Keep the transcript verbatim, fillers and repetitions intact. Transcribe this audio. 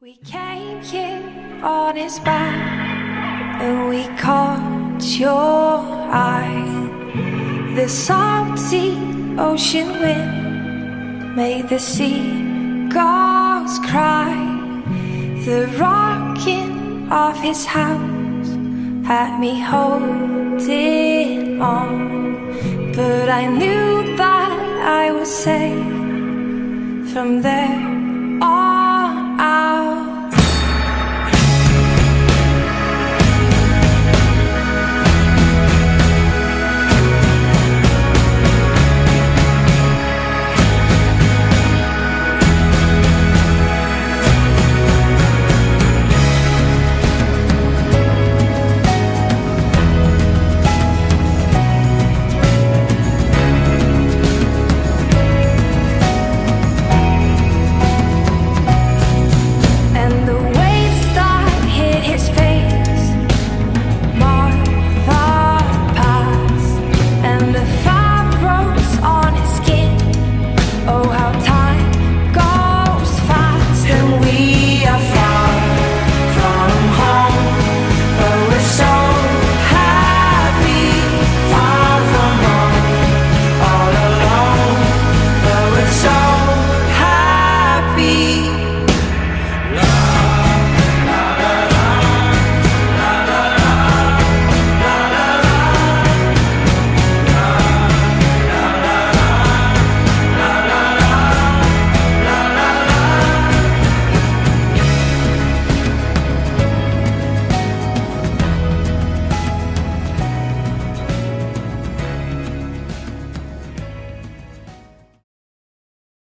We came here on his back, and we caught your eye. The salty ocean wind made the seagulls cry. The rocking of his house had me holding on, but I knew that I was safe from there on.